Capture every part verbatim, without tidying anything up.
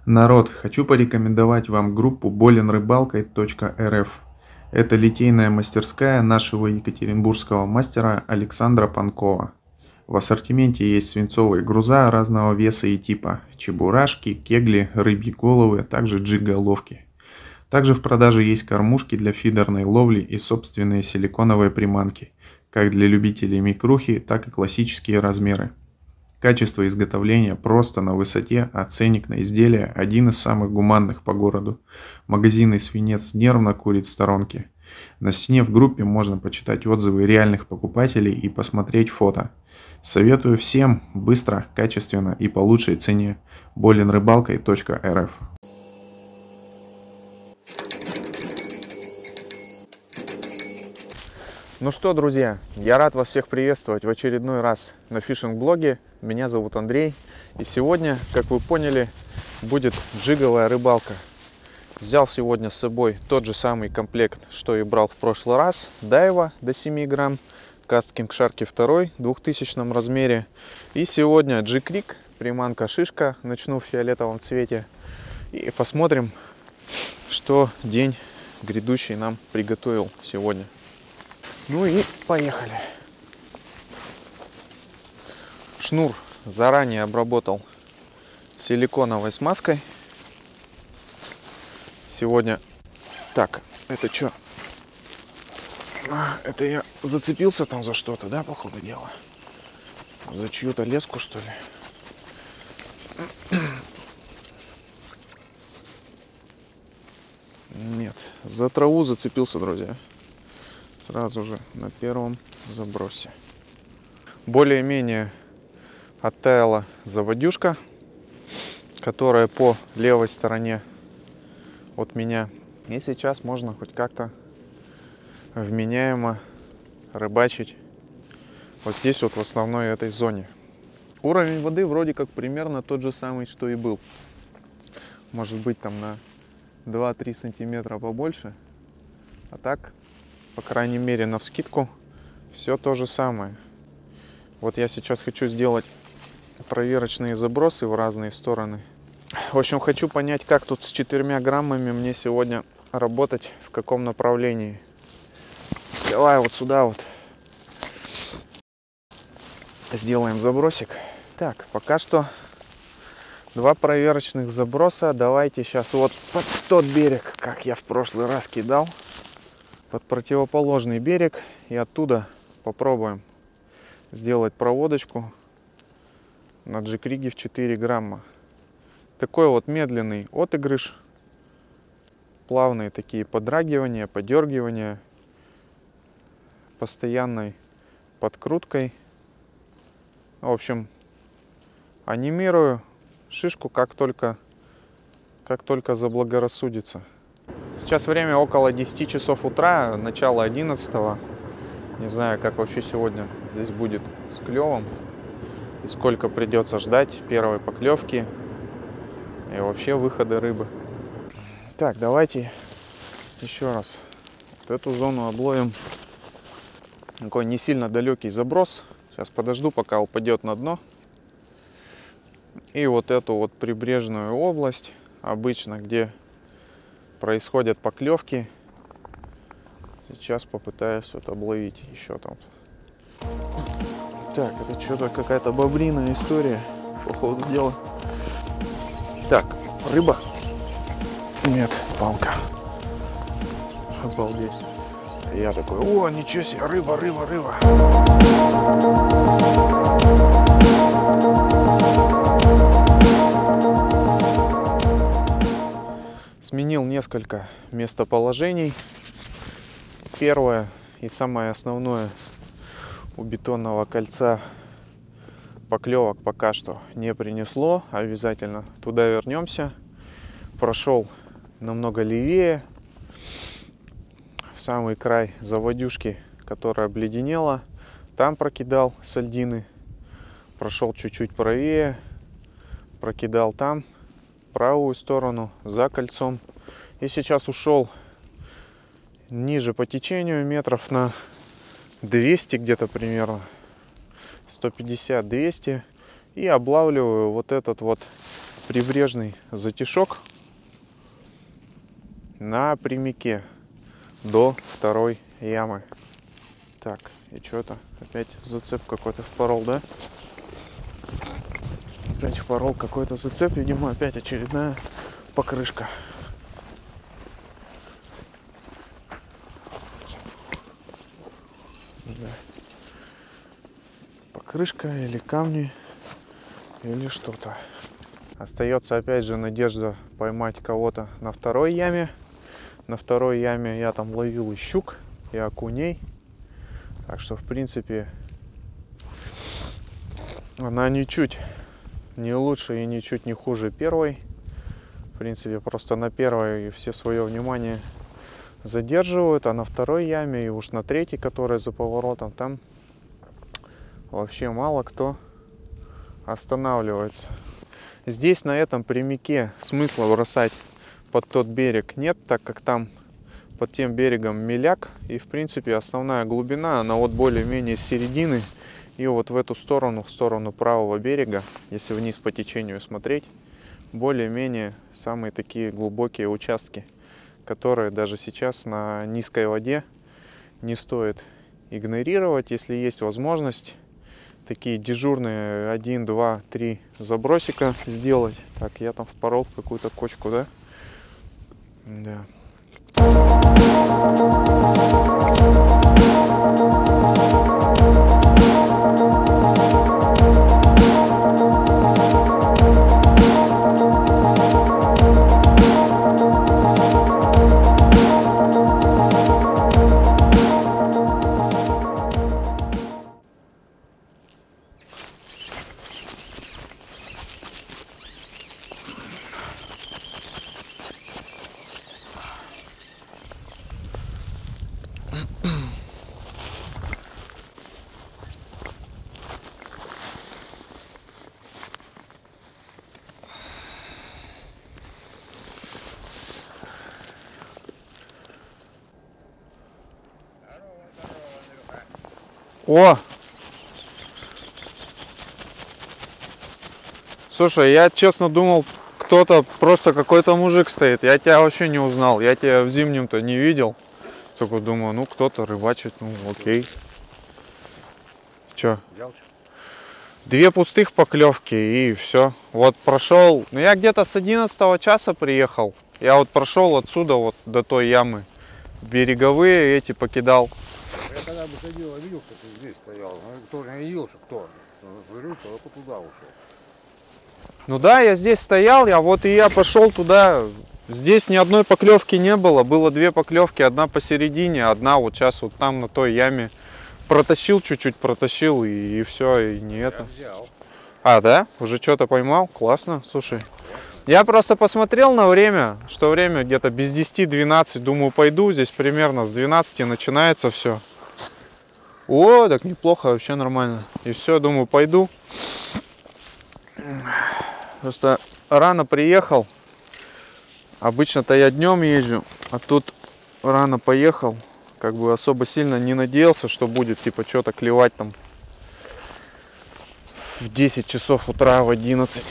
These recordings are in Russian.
Народ, хочу порекомендовать вам группу болен рыбалкой точка эр эф. Это литейная мастерская нашего екатеринбургского мастера Александра Панкова. В ассортименте есть свинцовые груза разного веса и типа, чебурашки, кегли, рыбьи головы, а также джиг-головки. Также в продаже есть кормушки для фидерной ловли и собственные силиконовые приманки, как для любителей микрухи, так и классические размеры. Качество изготовления просто на высоте, а ценник на изделие один из самых гуманных по городу. Магазинный свинец нервно курит в сторонке. На стене в группе можно почитать отзывы реальных покупателей и посмотреть фото. Советую всем быстро, качественно и по лучшей цене. болен рыбалкой точка эр эф. Ну что, друзья, я рад вас всех приветствовать в очередной раз на фишинг-блоге. Меня зовут Андрей, и сегодня, как вы поняли, будет джиговая рыбалка. Взял сегодня с собой тот же самый комплект, что и брал в прошлый раз. Дайва до семи грамм, Каст Кинг Шарки два в двухтысячном размере. И сегодня Джиг-Риг, приманка шишка, начну в фиолетовом цвете. И посмотрим, что день грядущий нам приготовил сегодня. Ну и поехали. Шнур заранее обработал силиконовой смазкой. Сегодня... Так, это что? Это я зацепился там за что-то, да, по ходу дела? За чью-то леску, что ли? Нет, за траву зацепился, друзья. Сразу же на первом забросе. Более-менее оттаяла заводюшка, которая по левой стороне от меня. И сейчас можно хоть как-то вменяемо рыбачить вот здесь вот в основной этой зоне. Уровень воды вроде как примерно тот же самый, что и был. Может быть там на два-три сантиметра побольше. А так, по крайней мере, навскидку все то же самое. Вот я сейчас хочу сделать проверочные забросы в разные стороны. В общем, хочу понять, как тут с четырьмя граммами мне сегодня работать, в каком направлении. Давай вот сюда вот сделаем забросик. Так, пока что два проверочных заброса. Давайте сейчас вот под тот берег, как я в прошлый раз кидал, под противоположный берег, и оттуда попробуем сделать проводочку на Джиг-Риге в четыре грамма. Такой вот медленный отыгрыш, плавные такие подрагивания, подергивания, постоянной подкруткой. В общем, анимирую шишку как только, как только заблагорассудится. Сейчас время около десяти часов утра, начало одиннадцатого. Не знаю, как вообще сегодня здесь будет с клевом и сколько придется ждать первой поклевки и вообще выхода рыбы. Так, давайте еще раз вот эту зону обловим. Такой не сильно далекий заброс. Сейчас подожду, пока упадет на дно. И вот эту вот прибрежную область, обычно где происходят поклевки, сейчас попытаюсь вот обловить еще там. Так, это что-то какая-то бобриная история, по ходу дела. Так, рыба? Нет, палка. Обалдеть. Я такой, о, ничего себе, рыба, рыба, рыба. Сменил несколько местоположений. Первое и самое основное: у бетонного кольца поклевок пока что не принесло. Обязательно туда вернемся. Прошел намного левее, в самый край заводюшки, которая обледенела. Там прокидал сальдины. Прошел чуть-чуть правее, прокидал там, правую сторону, за кольцом. И сейчас ушел ниже по течению, метров на двести где-то примерно, сто пятьдесят - двести, и облавливаю вот этот вот прибрежный затишок на прямике до второй ямы. Так, и что-то опять зацеп какой-то впорол, да? Опять впорол какой-то зацеп, видимо, опять очередная покрышка. Да. Покрышка или камни, или что-то. Остается опять же надежда поймать кого-то на второй яме. На второй яме я там ловил и щук, и окуней. Так что, в принципе, она ничуть не лучше и ничуть не хуже первой. В принципе, просто на первой все свое внимание задерживают, а на второй яме и уж на третьей, которая за поворотом, там вообще мало кто останавливается. Здесь, на этом прямике, смысла бросать под тот берег нет, так как там под тем берегом меляк, и в принципе основная глубина, она вот более-менее с середины, и вот в эту сторону, в сторону правого берега, если вниз по течению смотреть, более-менее самые такие глубокие участки, которые даже сейчас на низкой воде не стоит игнорировать, если есть возможность такие дежурные один, два, три забросика сделать. Так, я там впорол в какую-то кочку, да? Да. О! Слушай, я честно думал, кто-то, просто какой-то мужик стоит. Я тебя вообще не узнал. Я тебя в зимнем-то не видел. Только думаю, ну кто-то рыбачит, ну окей. Че? Две пустых поклевки и все. Вот прошел. Ну я где-то с одиннадцатого часа приехал. Я вот прошел отсюда вот до той ямы. Береговые эти покидал. Я когда выходил, я видел, что ты здесь стоял. Но тоже не видел, что кто. Говорю, только туда ушел. Ну да, я здесь стоял, я вот и я пошел туда. Здесь ни одной поклевки не было. Было две поклевки, одна посередине, одна вот сейчас вот там на той яме. Протащил чуть-чуть, протащил и, и все, и не я это. Взял. А, да? Уже что-то поймал? Классно, слушай. Я просто посмотрел на время, что время где-то без десяти двенадцать, думаю, пойду. Здесь примерно с двенадцати начинается все. О, так неплохо, вообще нормально. И все, думаю, пойду. Просто рано приехал. Обычно-то я днем езжу, а тут рано поехал. Как бы особо сильно не надеялся, что будет типа что-то клевать там в десять часов утра, в одиннадцать.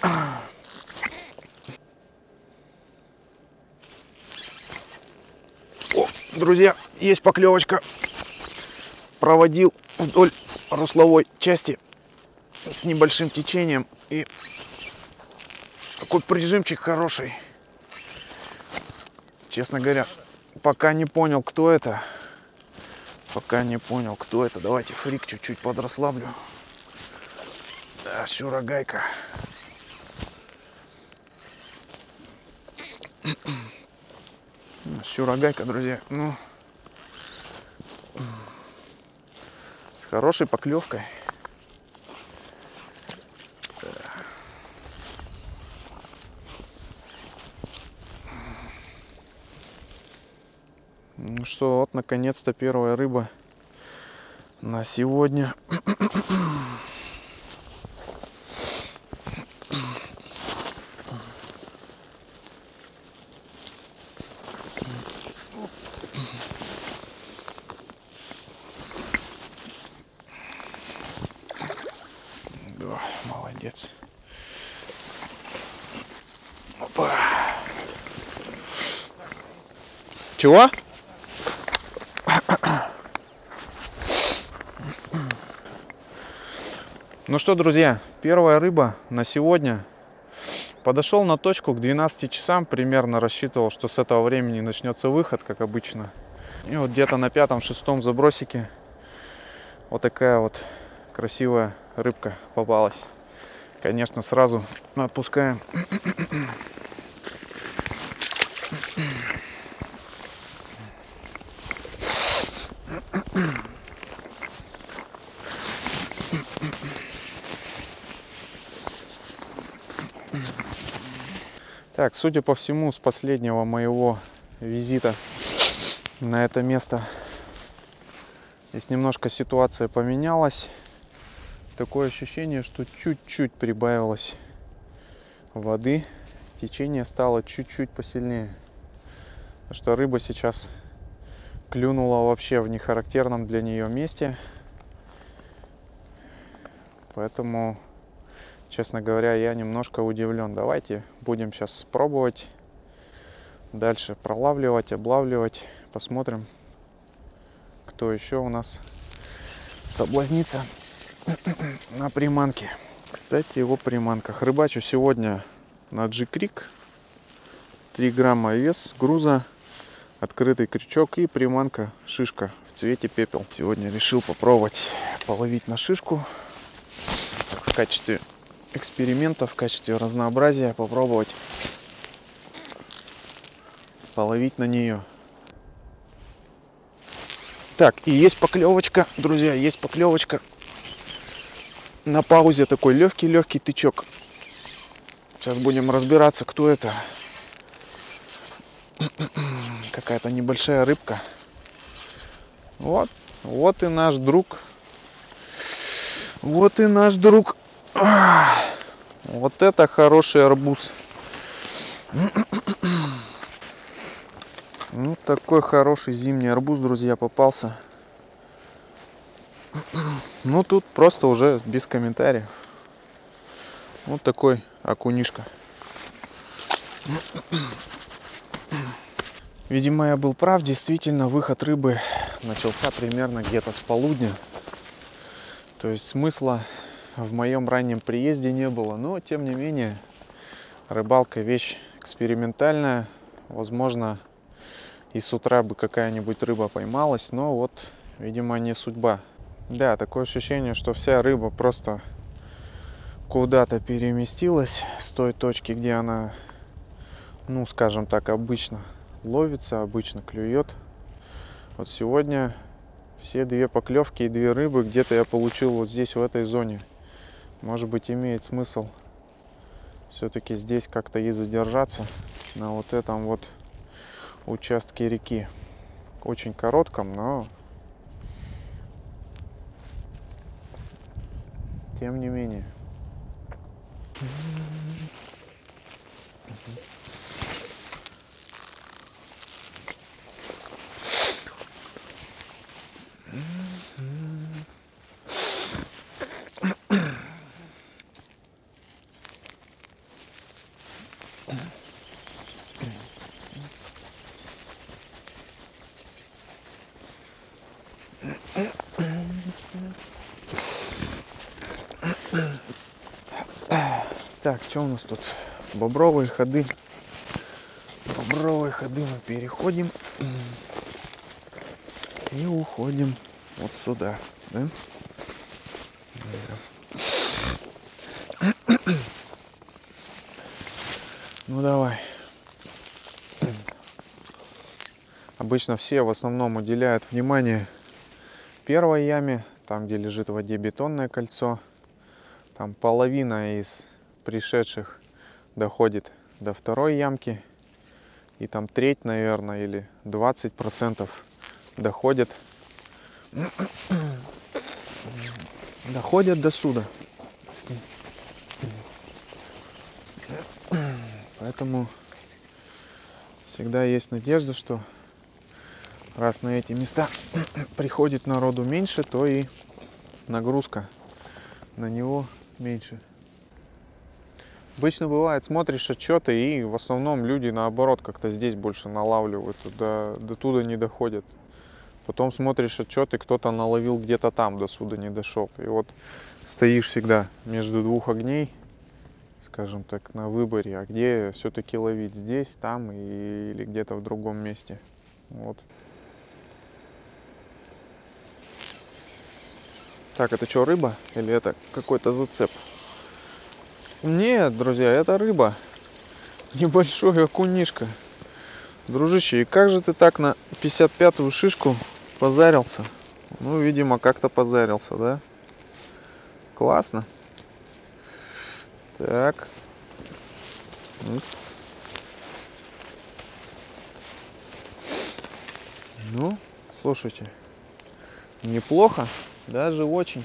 О, друзья, есть поклевочка. Проводил вдоль русловой части с небольшим течением. И такой прижимчик хороший. Честно говоря, пока не понял, кто это. Пока не понял, кто это. Давайте фрик чуть-чуть подрасслаблю. Да, щура-гайка. Щура-гайка, друзья. Ну, с хорошей поклевкой. Ну что, вот наконец-то первая рыба на сегодня. Да, молодец. Чего? Ну что, друзья, первая рыба на сегодня. Подошел на точку к двенадцати часам, примерно рассчитывал, что с этого времени начнется выход, как обычно. И вот где-то на пятом-шестом забросике вот такая вот красивая рыбка попалась. Конечно, сразу отпускаем. Так, судя по всему, с последнего моего визита на это место здесь немножко ситуация поменялась. Такое ощущение, что чуть-чуть прибавилось воды, течение стало чуть-чуть посильнее. Потому что рыба сейчас клюнула вообще в нехарактерном для нее месте. Поэтому, честно говоря, я немножко удивлен. Давайте будем сейчас пробовать дальше пролавливать, облавливать. Посмотрим, кто еще у нас соблазнится на приманке. Кстати, о приманках. Рыбачу сегодня на G-Крик. три грамма вес груза, открытый крючок и приманка шишка в цвете пепел. Сегодня решил попробовать половить на шишку. В качестве эксперимента, в качестве разнообразия попробовать половить на нее. Так, и есть поклевочка, друзья, есть поклевочка. На паузе такой легкий-легкий тычок. Сейчас будем разбираться, кто это. Какая-то небольшая рыбка. Вот, вот и наш друг. Вот и наш друг. Вот это хороший арбуз. Ну, такой хороший зимний арбуз, друзья, попался. Ну, тут просто уже без комментариев. Вот такой окунишка. Видимо, я был прав. Действительно, выход рыбы начался примерно где-то с полудня. То есть смысла в моем раннем приезде не было. Но, тем не менее, рыбалка вещь экспериментальная. Возможно, и с утра бы какая-нибудь рыба поймалась. Но вот, видимо, не судьба. Да, такое ощущение, что вся рыба просто куда-то переместилась с той точки, где она, ну, скажем так, обычно ловится, обычно клюет. Вот сегодня все две поклевки и две рыбы где-то я получил вот здесь, в этой зоне. Может быть, имеет смысл все-таки здесь как-то и задержаться, на вот этом вот участке реки. Очень коротком, но тем не менее. Так, что у нас тут? Бобровые ходы. Бобровые ходы мы переходим и уходим вот сюда, да? Да. Ну давай. Обычно все в основном уделяют внимание первой яме, там где лежит в воде бетонное кольцо. Там половина из пришедших доходит до второй ямки. И там треть, наверное, или двадцать процентов доходят, доходят до суда. Поэтому всегда есть надежда, что раз на эти места приходит народу меньше, то и нагрузка на него меньше. Обычно бывает, смотришь отчеты, и в основном люди наоборот как-то здесь больше налавливают, до, до туда не доходят. Потом смотришь отчеты, кто-то наловил где-то там, до сюда не дошел. И вот стоишь всегда между двух огней, скажем так, на выборе, а где все-таки ловить, здесь, там и, или где-то в другом месте. Вот. Так, это что, рыба или это какой-то зацеп? Нет, друзья, это рыба. Небольшой окунишка. Дружище, и как же ты так на пятьдесят пятую шишку позарился? Ну, видимо, как-то позарился, да? Классно. Так. Ну, слушайте, неплохо, даже очень.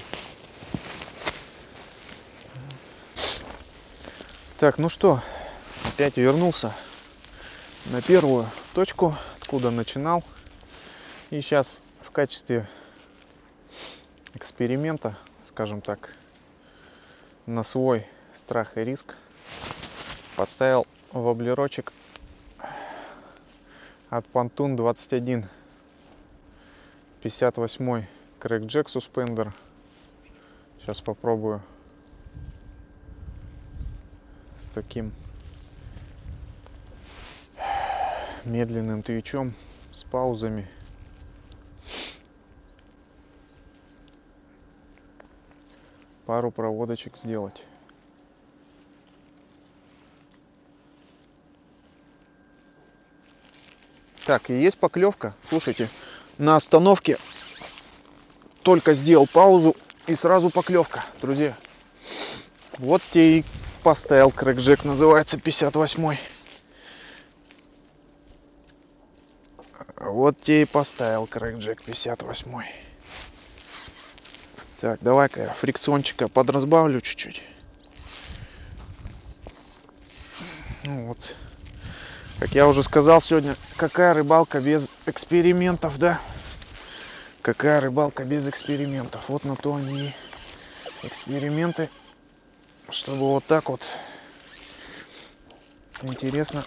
Так, ну что, опять вернулся на первую точку, откуда начинал. И сейчас в качестве эксперимента, скажем так, на свой страх и риск поставил воблерочек от Pontoon двадцать один пятьдесят восемь Crackjack Suspender. Сейчас попробую с таким медленным твичом, с паузами. Пару проводочек сделать. Так, и есть поклевка. Слушайте, на остановке только сделал паузу и сразу поклевка, друзья. Вот те и поставил Crackjack, называется пятьдесят восемь. Вот те и поставил Crackjack пятьдесят восемь. Так, давай-ка я фрикциончика подразбавлю чуть-чуть. Ну вот. Как я уже сказал сегодня, какая рыбалка без экспериментов, да? Какая рыбалка без экспериментов. Вот на то они и эксперименты, чтобы вот так вот интересно.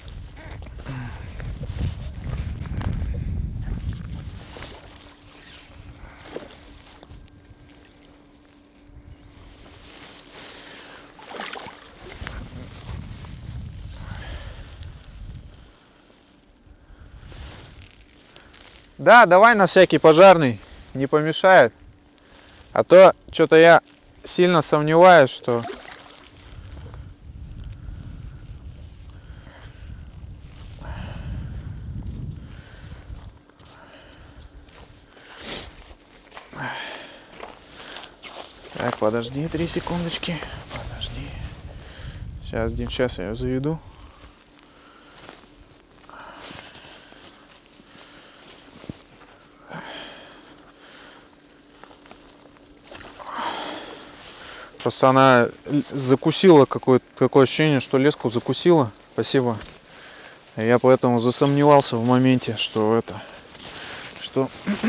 Да, давай на всякий пожарный, не помешает. А то что-то я сильно сомневаюсь, что... Так, подожди, три секундочки. Подожди. Сейчас, Дим, сейчас я ее заведу. Просто она закусила, какое-то такое ощущение, что леску закусила. Спасибо. Я поэтому засомневался в моменте, что это, что,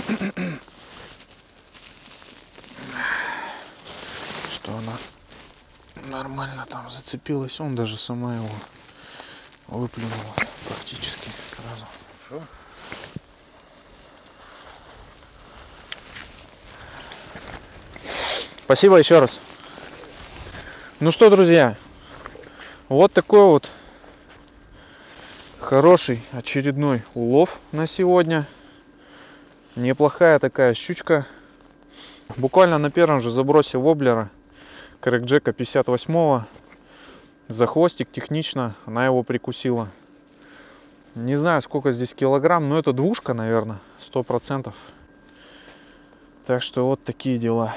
что она нормально там зацепилась. Он даже сама его выплюнула практически сразу. Что? Спасибо еще раз. Ну что, друзья, вот такой вот хороший очередной улов на сегодня. Неплохая такая щучка. Буквально на первом же забросе воблера Crackjack пятьдесят восемь за хвостик технично она его прикусила. Не знаю, сколько здесь килограмм, но это двушка, наверное, сто процентов. Так что вот такие дела.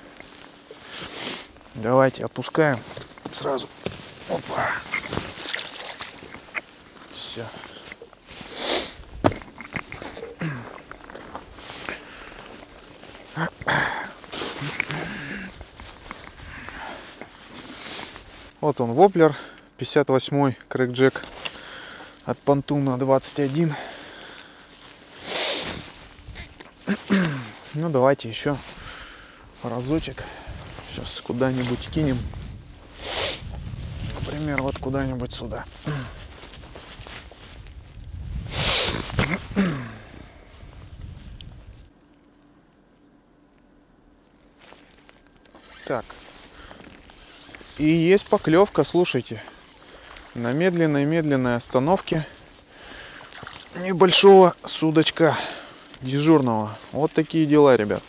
Давайте отпускаем сразу. Опа. Все. Вот он, воблер пятьдесят восемь Crackjack от Pontoon двадцать один. Ну давайте еще разочек. Сейчас куда-нибудь кинем. Например, вот куда-нибудь сюда. Так. И есть поклевка, слушайте. На медленной-медленной остановке небольшого судочка дежурного. Вот такие дела, ребят.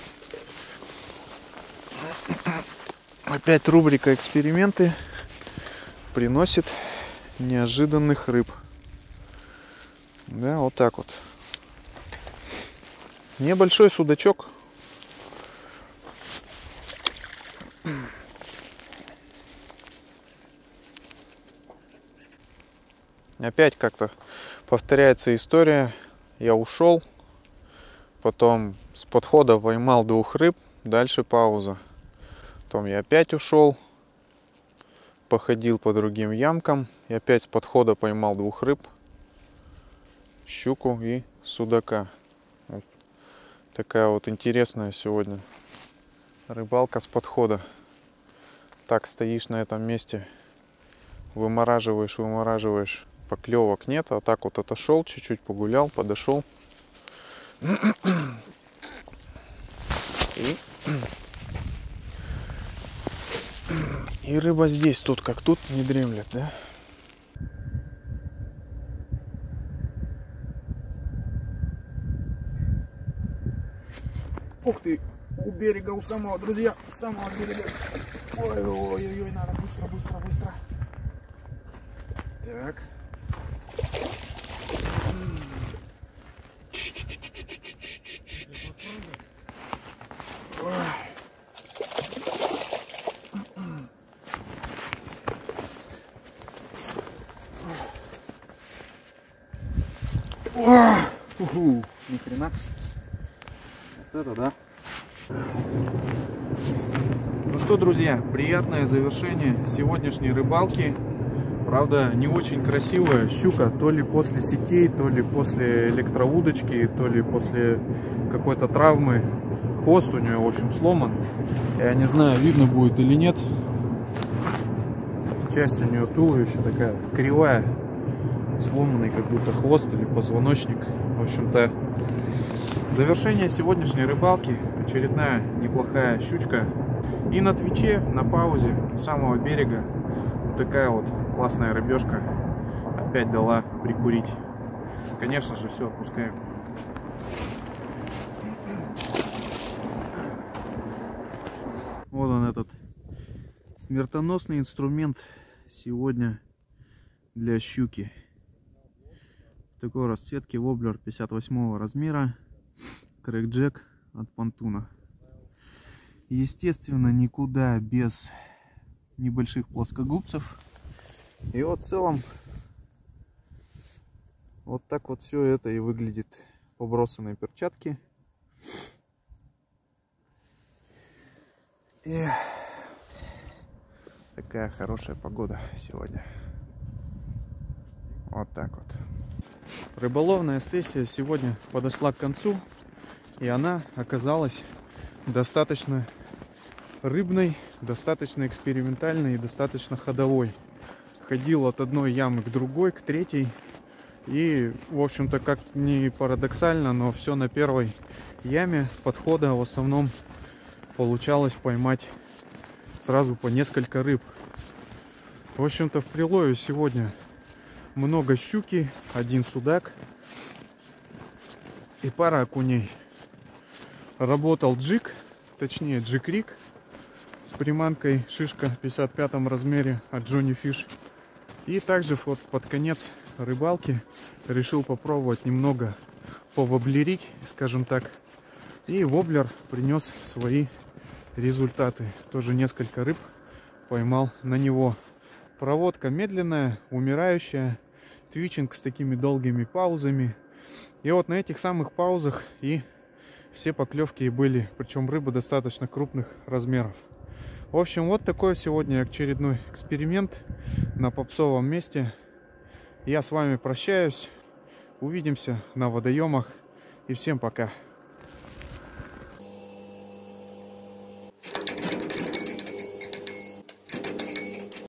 Опять рубрика «Эксперименты» приносит неожиданных рыб. Да, вот так вот. Небольшой судачок. Опять как-то повторяется история. Я ушел, потом с подхода поймал двух рыб, дальше пауза. Потом я опять ушел, походил по другим ямкам, и опять с подхода поймал двух рыб, щуку и судака. Вот такая вот интересная сегодня рыбалка с подхода. Так, стоишь на этом месте, вымораживаешь, вымораживаешь. Поклевок нет, а так вот отошел, чуть-чуть погулял, подошел. И... И рыба здесь, тут как тут, не дремлет, да? Ух ты, у берега, у самого, друзья, у самого берега. Ой-ой-ой, надо быстро, быстро, быстро. Так. Уху, ни хрена. Вот это да. Ну что, друзья, приятное завершение сегодняшней рыбалки. Правда, не очень красивая щука, то ли после сетей, то ли после электроудочки, то ли после какой-то травмы. Хвост у нее, в общем, сломан. Я не знаю, видно будет или нет. Часть у нее туловища такая кривая, сломанный как будто хвост или позвоночник. В общем-то, завершение сегодняшней рыбалки. Очередная неплохая щучка. И на Твиче, на паузе, у самого берега, вот такая вот классная рыбешка опять дала прикурить. Конечно же, все отпускаем. Вот он, этот смертоносный инструмент сегодня для щуки. В такой расцветке воблер пятьдесят восьмого размера, крэкджек от Понтуна. Естественно, никуда без небольших плоскогубцев. И вот в целом вот так вот все это и выглядит. Побросанные перчатки. И такая хорошая погода сегодня. Вот так вот. Рыболовная сессия сегодня подошла к концу. И она оказалась достаточно рыбной, достаточно экспериментальной и достаточно ходовой. Ходил от одной ямы к другой, к третьей. И, в общем-то, как ни парадоксально, но все на первой яме с подхода в основном получалось поймать сразу по несколько рыб. В общем-то, в прилове сегодня много щуки, один судак и пара окуней. Работал джиг, точнее джиг-риг с приманкой шишка в пятьдесят пятом размере от Johnny Fish. И также вот под конец рыбалки решил попробовать немного повоблерить, скажем так. И воблер принес свои результаты. Тоже несколько рыб поймал на него. Проводка медленная, умирающая. Твичинг с такими долгими паузами. И вот на этих самых паузах и все поклевки и были. Причем рыбы достаточно крупных размеров. В общем, вот такой сегодня очередной эксперимент на попсовом месте. Я с вами прощаюсь. Увидимся на водоемах. И всем пока.